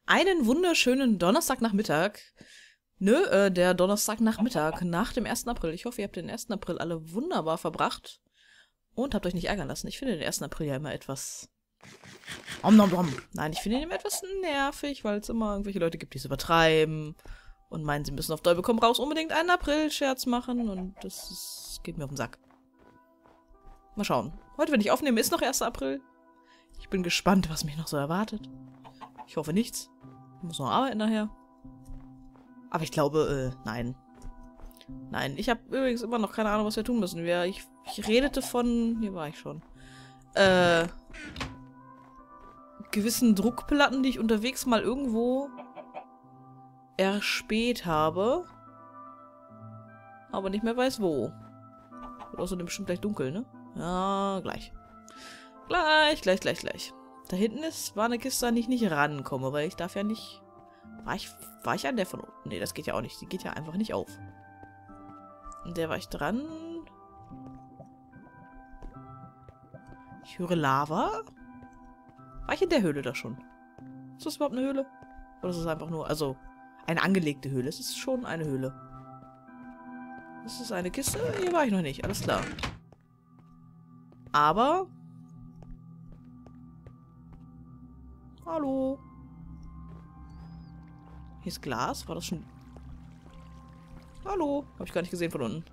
Einen wunderschönen Donnerstagnachmittag. Der Donnerstagnachmittag nach dem 1. April. Ich hoffe, ihr habt den 1. April alle wunderbar verbracht und habt euch nicht ärgern lassen. Ich finde den 1. April ja immer etwas... Om nom nom. Nein, ich finde ihn immer etwas nervig, weil es immer irgendwelche Leute gibt, die es übertreiben und meinen, sie müssen auf Teufel komm raus unbedingt einen April-Scherz machen und geht mir auf den Sack. Mal schauen. Heute, wenn ich aufnehme, ist noch 1. April. Ich bin gespannt, was mich noch so erwartet. Ich hoffe nichts. Ich muss noch arbeiten nachher. Aber ich glaube, nein. Nein, ich habe übrigens immer noch keine Ahnung, was wir tun müssen. Ich redete von... Hier war ich schon. Gewissen Druckplatten, die ich unterwegs mal irgendwo erspäht habe. Aber nicht mehr weiß, wo. Wird außerdem bestimmt gleich dunkel, ne? Ja, gleich. Gleich. Da hinten war eine Kiste, an die ich nicht rankomme, weil ich darf ja nicht... War ich an der von unten? Nee, das geht ja auch nicht. Die geht ja einfach nicht auf. Und der war ich dran. Ich höre Lava. War ich in der Höhle da schon? Ist das überhaupt eine Höhle? Oder ist es einfach nur... Also, eine angelegte Höhle. Es ist schon eine Höhle. Das ist eine Kiste. Hier war ich noch nicht. Alles klar. Aber... Hallo. Hier ist Glas. War das schon... Hallo. Habe ich gar nicht gesehen von unten.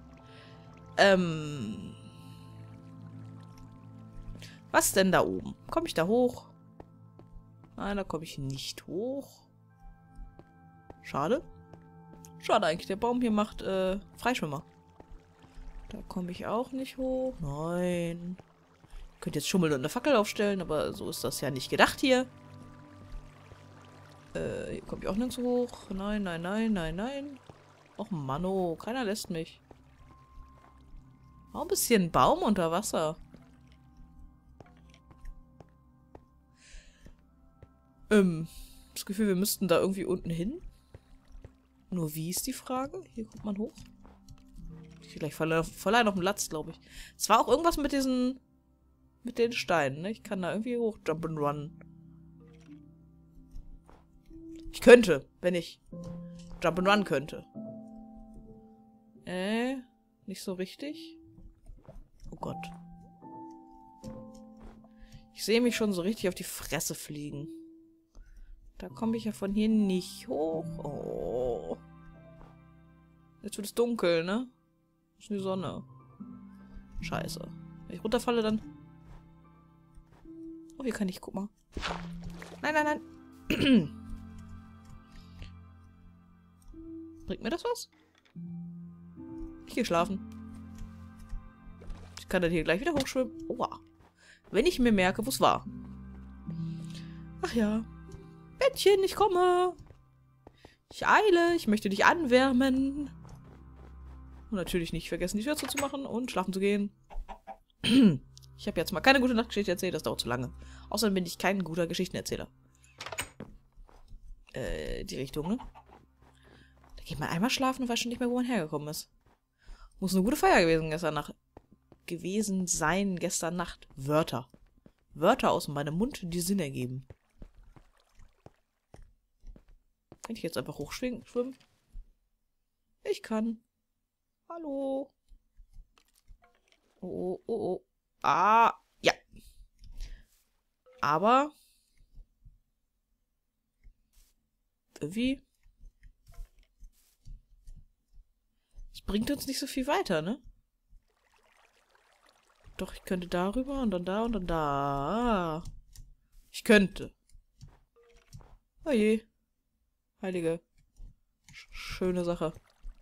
Was denn da oben? Komme ich da hoch? Nein, da komme ich nicht hoch. Schade. Schade eigentlich. Der Baum hier macht Freischwimmer. Da komme ich auch nicht hoch. Nein. Ich könnte jetzt schummeln und eine Fackel aufstellen, aber so ist das ja nicht gedacht hier. Hier komme ich auch nirgends hoch. Nein. Och Manno, keiner lässt mich. Auch ein bisschen Baum unter Wasser. Das Gefühl, wir müssten da irgendwie unten hin. Nur wie ist die Frage? Hier kommt man hoch. Ich krieg gleich verleihen auf dem Latz, glaube ich. Es war auch irgendwas mit diesen... Mit den Steinen, ne? Ich kann da irgendwie hoch jump and run. Ich könnte, wenn ich jump and run könnte. Nicht so richtig. Oh Gott. Ich sehe mich schon so richtig auf die Fresse fliegen. Da komme ich ja von hier nicht hoch. Oh. Jetzt wird es dunkel, ne? Das ist die Sonne. Scheiße. Wenn ich runterfalle, dann... Oh, hier kann ich... Guck mal. Nein. Bringt mir das was? Ich gehe schlafen. Ich kann dann hier gleich wieder hochschwimmen. Oha. Wenn ich mir merke, wo es war. Ach ja. Bettchen, ich komme. Ich eile. Ich möchte dich anwärmen. Und natürlich nicht vergessen, die Tür zuzumachen und schlafen zu gehen. Ich habe jetzt mal keine gute Nachtgeschichte erzählt. Das dauert zu lange. Außerdem bin ich kein guter Geschichtenerzähler. Die Richtung, ne? Da geht man einmal schlafen und weiß schon nicht mehr, wo man hergekommen ist. Muss eine gute Feier gewesen sein gestern Nacht. Wörter. Wörter aus meinem Mund, die Sinn ergeben. Kann ich jetzt einfach hochschwimmen? Ich kann. Hallo. Oh. Ah, ja. Aber... Irgendwie... Es bringt uns nicht so viel weiter, ne? Doch, ich könnte darüber und dann da und dann da. Ich könnte. Oh je. Heilige. Schöne Sache.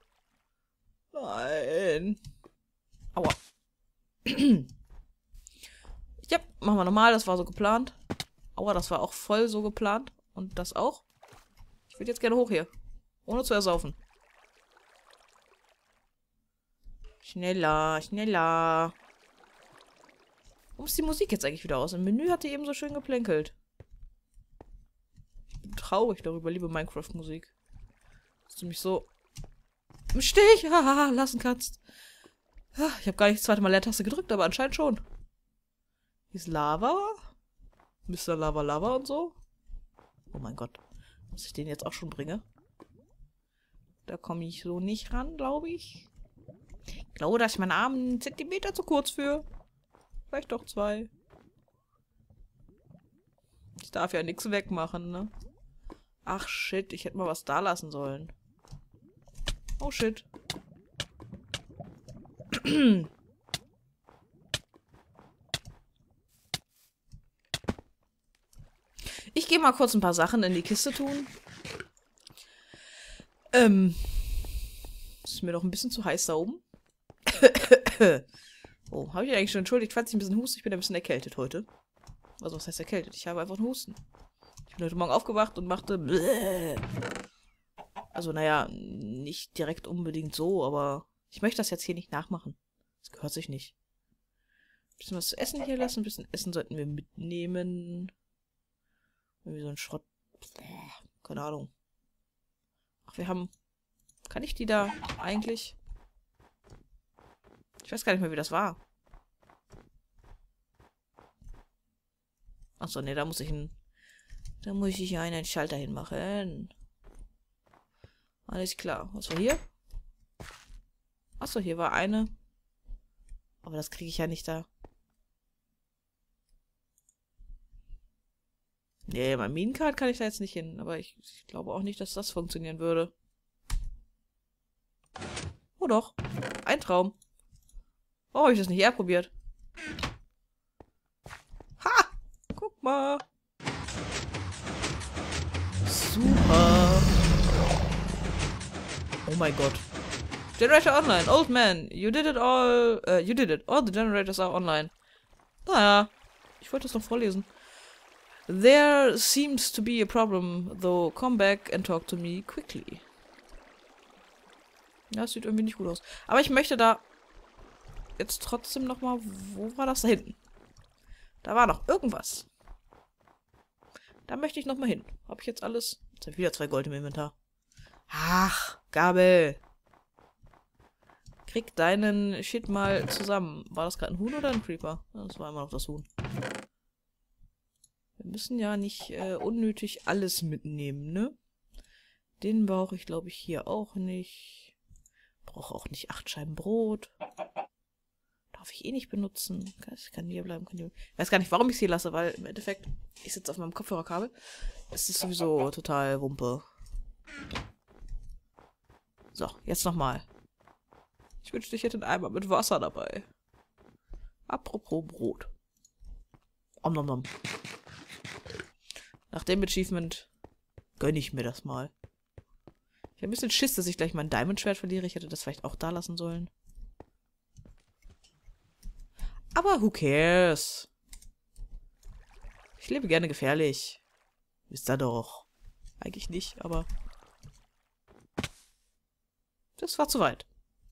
Nein. Aua. Ja, machen wir normal. Das war so geplant. Aua, das war auch voll so geplant. Und das auch. Ich würde jetzt gerne hoch hier. Ohne zu ersaufen. Schneller. Warum ist die Musik jetzt eigentlich wieder aus? Im Menü hat die eben so schön geplänkelt. Ich bin traurig darüber, liebe Minecraft-Musik. Dass du mich so im Stich lassen kannst. Ich habe gar nicht das zweite Mal Leertaste gedrückt, aber anscheinend schon. Hier ist Lava. Mr. Lava und so. Oh mein Gott. Dass ich den jetzt auch schon bringe. Da komme ich so nicht ran, glaube ich. Ich glaube, dass ich meinen Arm einen Zentimeter zu kurz für. Vielleicht doch 2. Ich darf ja nichts wegmachen, ne? Ach shit, ich hätte mal was da lassen sollen. Oh shit. Ich gehe mal kurz ein paar Sachen in die Kiste tun. Ist mir doch ein bisschen zu heiß da oben. Oh, habe ich eigentlich schon entschuldigt, falls ich ein bisschen huste. Ich bin ein bisschen erkältet heute. Also, was heißt erkältet? Ich habe einfach einen Husten. Ich bin heute Morgen aufgewacht und machte bläh. Also, naja, nicht direkt unbedingt so, aber ich möchte das jetzt hier nicht nachmachen. Das gehört sich nicht. Ein bisschen was zu essen hier lassen. Ein bisschen Essen sollten wir mitnehmen. Irgendwie so ein Schrott. Keine Ahnung. Ach, wir haben... Kann ich die da eigentlich... Ich weiß gar nicht mehr, wie das war. Achso, nee, da muss ich einen... Da muss ich einen Schalter hinmachen. Alles klar. Was war hier? Achso, hier war eine. Aber das kriege ich ja nicht da. Nee, mein Minencard kann ich da jetzt nicht hin. Aber ich glaube auch nicht, dass das funktionieren würde. Oh doch. Ein Traum. Warum habe ich das nicht eher probiert? Ha! Guck mal. Super. Oh mein Gott. Generator online. Old man. You did it all. You did it. All the generators are online. Naja. Ich wollte das noch vorlesen. There seems to be a problem, though come back and talk to me quickly. Ja, das sieht irgendwie nicht gut aus. Aber ich möchte da jetzt trotzdem nochmal... Wo war das da hinten? Da war noch irgendwas. Da möchte ich nochmal hin. Habe ich jetzt alles... Jetzt habe ich wieder 2 Gold im Inventar. Ach, Gabel. Krieg deinen Shit mal zusammen. War das gerade ein Huhn oder ein Creeper? Das war immer noch das Huhn. Wir müssen ja nicht unnötig alles mitnehmen, ne? Den brauche ich, glaube ich, hier auch nicht. Brauche auch nicht 8 Scheiben Brot. Darf ich eh nicht benutzen. Ich kann hier bleiben. Ich weiß gar nicht, warum ich es hier lasse, weil im Endeffekt, ich sitze auf meinem Kopfhörerkabel. Es ist sowieso total Wumpe. So, jetzt nochmal. Ich wünschte, ich hätte einen Eimer mit Wasser dabei. Apropos Brot. Om nom nom. Nach dem Achievement gönne ich mir das mal. Ich habe ein bisschen Schiss, dass ich gleich mein Diamond-Schwert verliere. Ich hätte das vielleicht auch da lassen sollen. Aber who cares? Ich lebe gerne gefährlich. Wisst ihr doch. Eigentlich nicht, aber... Das war zu weit.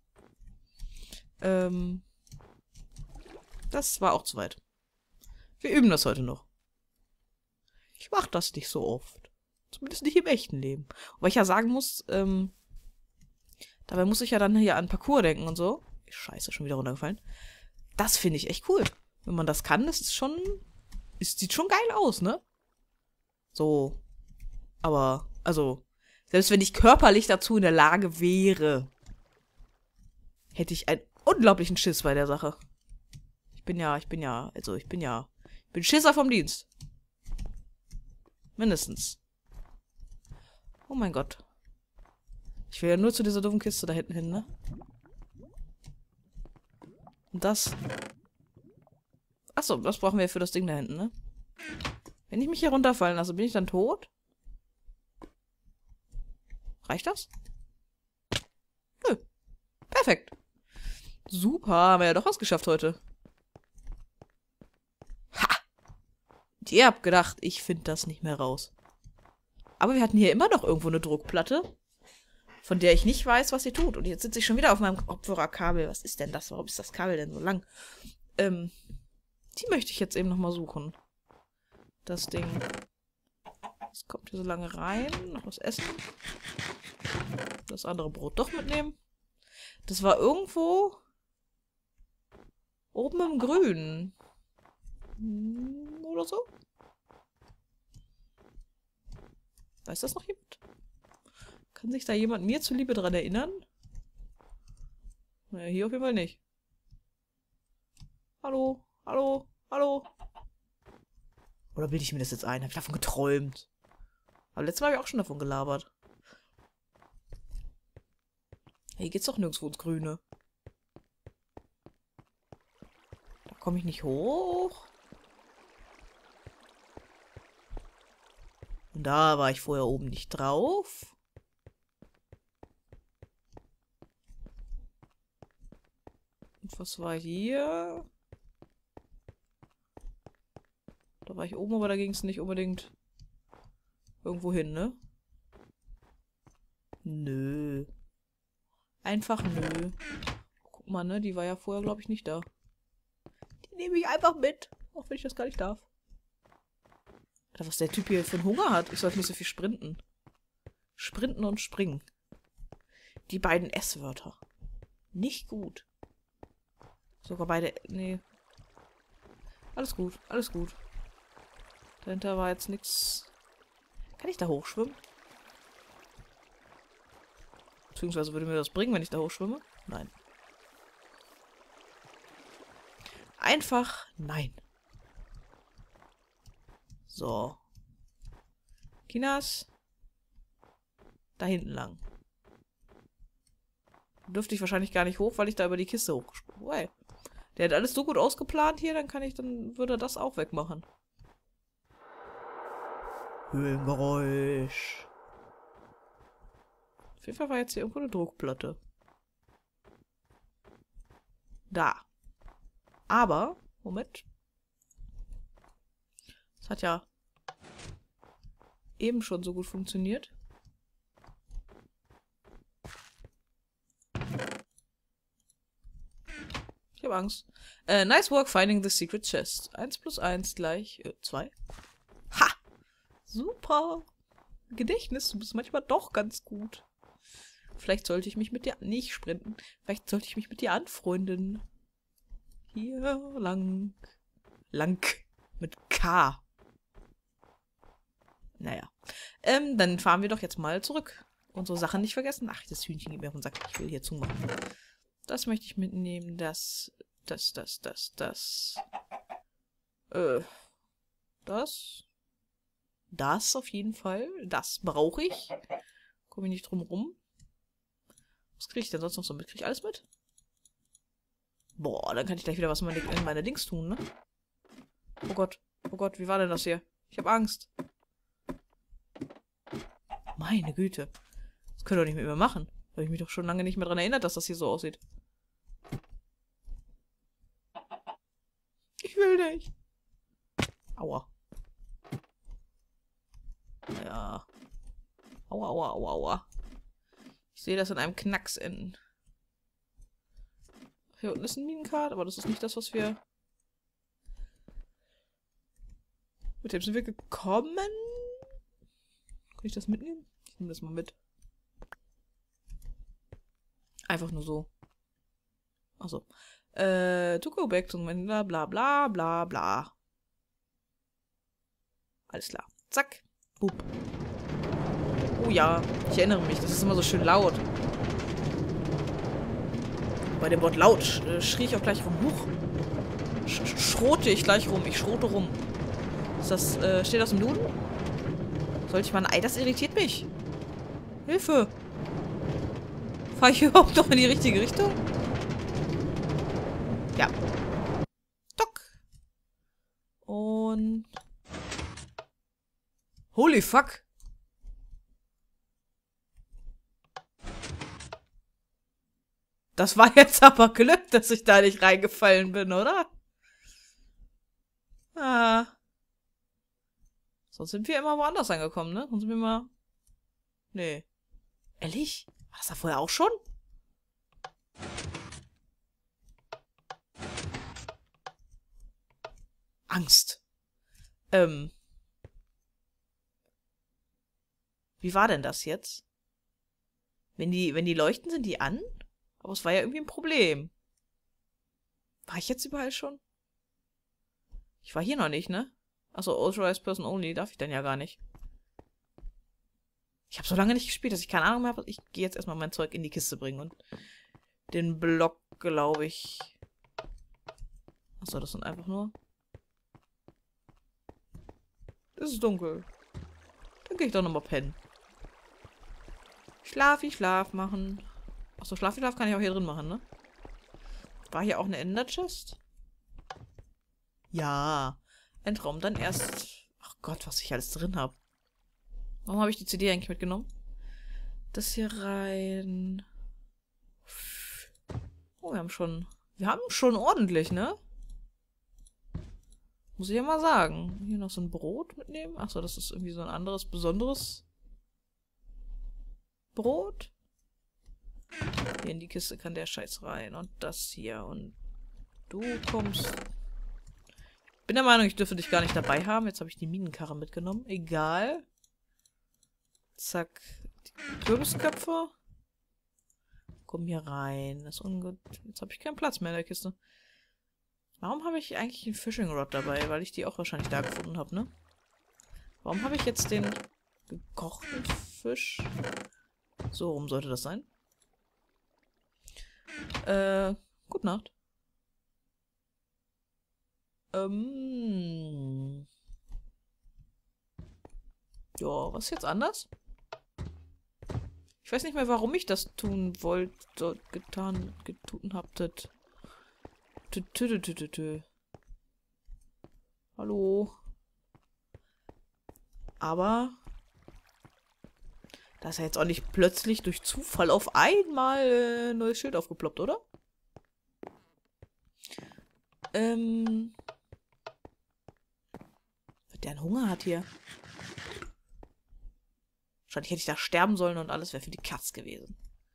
Das war auch zu weit. Wir üben das heute noch. Ich mache das nicht so oft. Zumindest nicht im echten Leben. Weil ich ja sagen muss, dabei muss ich ja dann hier an Parkour denken und so. Scheiße, schon wieder runtergefallen. Das finde ich echt cool. Wenn man das kann, das ist schon... Es sieht schon geil aus, ne? So. Aber, also, selbst wenn ich körperlich dazu in der Lage wäre, hätte ich einen unglaublichen Schiss bei der Sache. Ich bin Schisser vom Dienst. Mindestens. Oh mein Gott. Ich will ja nur zu dieser doofen Kiste da hinten hin, ne? Und das... Achso, das brauchen wir für das Ding da hinten, ne? Wenn ich mich hier runterfallen lasse, bin ich dann tot? Reicht das? Nö. Perfekt. Super, haben wir ja doch was geschafft heute. Ha! Und ihr habt gedacht, ich finde das nicht mehr raus. Aber wir hatten hier immer noch irgendwo eine Druckplatte, von der ich nicht weiß, was sie tut. Und jetzt sitze ich schon wieder auf meinem Kopfhörerkabel. Was ist denn das? Warum ist das Kabel denn so lang? Die möchte ich jetzt eben nochmal suchen. Das Ding. Das kommt hier so lange rein. Noch was essen. Das andere Brot doch mitnehmen. Das war irgendwo oben im Grün. Oder so? Weiß das noch jemand? Kann sich da jemand mir zuliebe dran erinnern? Naja, hier auf jeden Fall nicht. Hallo? Hallo? Hallo? Oder bilde ich mir das jetzt ein? Habe ich davon geträumt? Aber letztes Mal habe ich auch schon davon gelabert. Hier geht's doch nirgendwo ins Grüne. Da komme ich nicht hoch. Und da war ich vorher oben nicht drauf. Und was war hier? Da war ich oben, aber da ging es nicht unbedingt irgendwo hin, ne? Nö. Einfach nö. Guck mal, ne? Die war ja vorher, glaube ich, nicht da. Die nehme ich einfach mit. Auch wenn ich das gar nicht darf. Alter, was der Typ hier für einen Hunger hat. Ich sollte nicht so viel sprinten. Sprinten und springen. Die beiden S-Wörter. Nicht gut. Sogar beide... Nee. Alles gut, alles gut. Dahinter war jetzt nichts. Kann ich da hochschwimmen? Beziehungsweise würde mir das bringen, wenn ich da hochschwimme? Nein. Einfach nein. So. Kinas. Da hinten lang. Dürfte ich wahrscheinlich gar nicht hoch, weil ich da über die Kiste hochgesprungen bin. Hey. Der hat alles so gut ausgeplant hier, dann würde er das auch wegmachen. Höhlengeräusch. Auf jeden Fall war jetzt hier irgendwo eine Druckplatte. Da. Aber, Moment. Das hat ja eben schon so gut funktioniert. Ich habe Angst. Nice work finding the secret chest. 1 plus 1 gleich 2. Ha! Super! Gedächtnis, du bist manchmal doch ganz gut. Vielleicht sollte ich mich mit dir nicht sprinten. Vielleicht sollte ich mich mit dir anfreunden. Hier lang. Lang. Mit K. Naja. Dann fahren wir doch jetzt mal zurück. Unsere Sachen nicht vergessen. Ach, das Hühnchen geht mir auf den Sack. Ich will hier zumachen. Das möchte ich mitnehmen. Das. Das auf jeden Fall. Das brauche ich. Komme ich nicht drum rum. Was kriege ich denn sonst noch so mit? Kriege ich alles mit? Boah, dann kann ich gleich wieder was in meine Dings tun, ne? Oh Gott, wie war denn das hier? Ich habe Angst. Meine Güte. Das könnt ihr doch nicht mit mir machen. Da habe ich mich doch schon lange nicht mehr dran erinnert, dass das hier so aussieht. Ich will nicht. Aua. Ja. Aua. Ich sehe das in einem Knacks enden. Hier unten ist ein Minenkart, aber das ist nicht das, was wir... Mit dem sind wir gekommen. Kann ich das mitnehmen? Ich nehme das mal mit. Einfach nur so. Achso. To go back to bla bla bla bla bla. Alles klar. Zack. Hup. Oh ja, ich erinnere mich, das ist immer so schön laut. Bei dem Wort laut schrie ich auch gleich rum. Huch. Schrote ich gleich rum. Ich schrote rum. Ist das, steht das im Duden? Sollte ich mal ein Ei? Das irritiert mich. Hilfe. Fahre ich überhaupt noch in die richtige Richtung? Ja. Dock. Und... Holy fuck. Das war jetzt aber Glück, dass ich da nicht reingefallen bin, oder? Ah. Sonst sind wir immer woanders angekommen, ne? Sonst sind wir mal... Nee. Ehrlich? War das da vorher auch schon? Angst. Wie war denn das jetzt? Wenn die leuchten, sind die an? Aber es war ja irgendwie ein Problem. War ich jetzt überall schon? Ich war hier noch nicht, ne? Achso, Authorized Person Only darf ich dann ja gar nicht. Ich habe so lange nicht gespielt, dass ich keine Ahnung mehr habe. Ich gehe jetzt erstmal mein Zeug in die Kiste bringen und den Block, glaube ich. Achso, das sind einfach nur. Es ist dunkel. Dann gehe ich doch nochmal pennen. Schlaf machen. Achso, Schlaf kann ich auch hier drin machen, ne? War hier auch eine Ender-Chest? Ja. Ein Traum. Dann erst. Ach Gott, was ich alles drin habe. Warum habe ich die CD eigentlich mitgenommen? Das hier rein. Oh, wir haben schon ordentlich, ne? Muss ich ja mal sagen. Hier noch so ein Brot mitnehmen. Achso, das ist irgendwie so ein anderes, besonderes Brot. Hier in die Kiste kann der Scheiß rein. Und das hier. Und du kommst. Bin der Meinung, ich dürfte dich gar nicht dabei haben. Jetzt habe ich die Minenkarre mitgenommen. Egal. Zack. Die Kürbisköpfe. Komm hier rein. Das ist ungut. Jetzt habe ich keinen Platz mehr in der Kiste. Warum habe ich eigentlich einen Fishing Rod dabei? Weil ich die auch wahrscheinlich da gefunden habe, ne? Warum habe ich jetzt den gekochten Fisch? So rum sollte das sein. Gute Nacht. Ja, was ist jetzt anders? Ich weiß nicht mehr, warum ich das tun wollte, getun habtet. Hallo. Aber da ist ja jetzt auch nicht plötzlich durch Zufall auf einmal ein neues Schild aufgeploppt, oder? Wenn der einen Hunger hat hier. Wahrscheinlich hätte ich da sterben sollen und alles wäre für die Katz gewesen.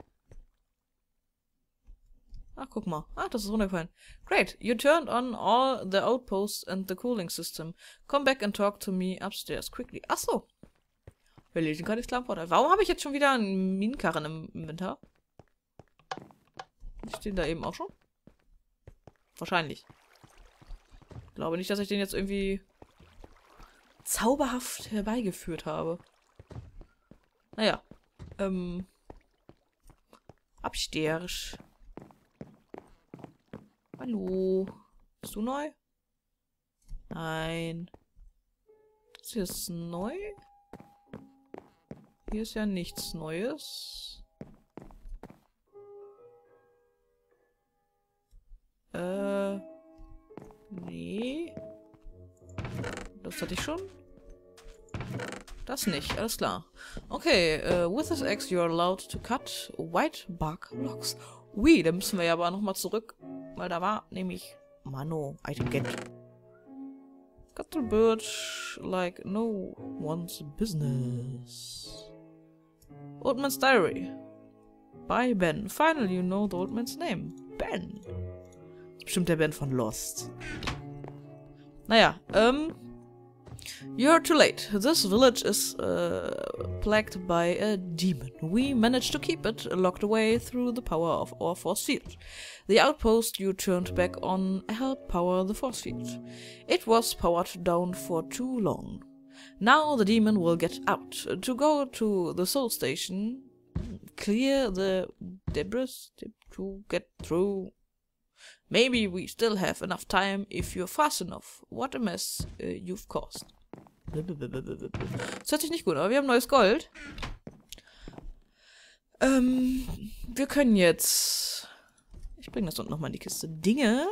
Ach, guck mal. Ach, das ist runtergefallen. Great. You turned on all the outposts and the cooling system. Come back and talk to me upstairs quickly. Ach so. Wir lesen gerade Klammervorteil. Warum habe ich jetzt schon wieder einen Minenkarren im Inventar? Stehen da eben auch schon? Wahrscheinlich. Ich glaube nicht, dass ich den jetzt irgendwie zauberhaft herbeigeführt habe. Naja. Upstairs. Hallo. Bist du neu? Nein. Das hier ist neu? Hier ist ja nichts Neues. Nee. Das hatte ich schon. Das nicht, alles klar. Okay, with this axe you're allowed to cut white bark logs. Ui, da müssen wir ja aber nochmal zurück, weil da war nämlich Mano, item get. Cut the birch like no one's business. Old Man's Diary. By Ben. Finally you know the old man's name. Ben. Bestimmt der Ben von Lost. Naja, you're too late. This village is plagued by a demon. We managed to keep it locked away through the power of our force field. The outpost you turned back on helped power the force field. It was powered down for too long. Now the demon will get out. To go to the soul station, clear the debris to get through. Maybe we still have enough time if you're fast enough. What a mess you've caused. Das hört sich nicht gut an, aber wir haben neues Gold. Wir können jetzt... Ich bringe das unten nochmal in die Kiste. Dinge.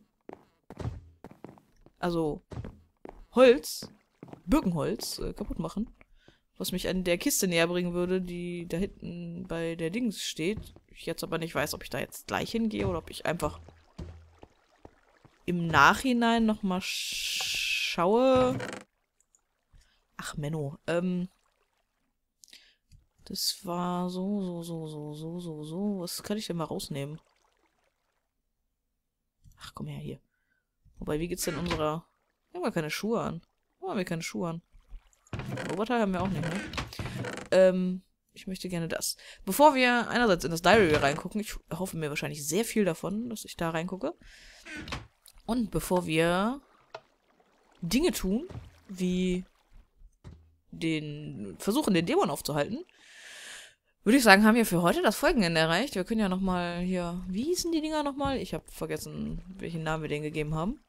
Also Holz. Birkenholz kaputt machen. Was mich an der Kiste näher bringen würde, die da hinten bei der Dings steht. Ich jetzt aber nicht weiß, ob ich da jetzt gleich hingehe oder ob ich einfach im Nachhinein nochmal schaue. Ach, Menno. Das war so. Was kann ich denn mal rausnehmen? Ach, komm her hier. Wobei, wie geht's denn unserer... Wir haben gar keine Schuhe an. Warum haben wir keine Schuhe an? Oberteil haben wir auch nicht, ne? Ich möchte gerne das. Bevor wir einerseits in das Diary reingucken, ich hoffe mir wahrscheinlich sehr viel davon, dass ich da reingucke. Und bevor wir Dinge tun, wie versuchen, den Dämon aufzuhalten. Würde ich sagen, haben wir für heute das Folgenende erreicht. Wir können ja nochmal hier, wie hießen die Dinger nochmal? Ich habe vergessen, welchen Namen wir denen gegeben haben.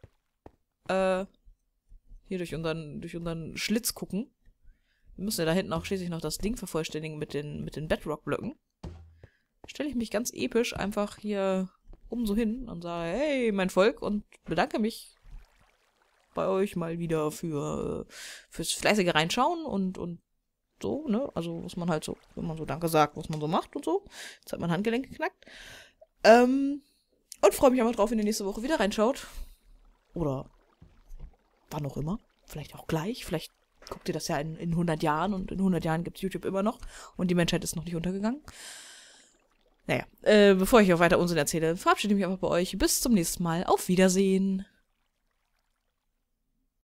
Hier durch unseren Schlitz gucken. Wir müssen ja da hinten auch schließlich noch das Ding vervollständigen mit den Bedrock-Blöcken. Stelle ich mich ganz episch einfach hier oben so hin und sage, hey, mein Volk, und bedanke mich bei euch mal wieder fürs fleißige Reinschauen und so, ne? Also, was man halt so, wenn man so Danke sagt, was man so macht und so. Jetzt hat mein Handgelenk geknackt. Und freue mich einfach drauf, wenn ihr nächste Woche wieder reinschaut. Oder wann auch immer. Vielleicht auch gleich. Vielleicht guckt ihr das ja in 100 Jahren und in 100 Jahren gibt es YouTube immer noch und die Menschheit ist noch nicht untergegangen. Naja, bevor ich auch weiter Unsinn erzähle, verabschiede ich mich einfach bei euch. Bis zum nächsten Mal. Auf Wiedersehen.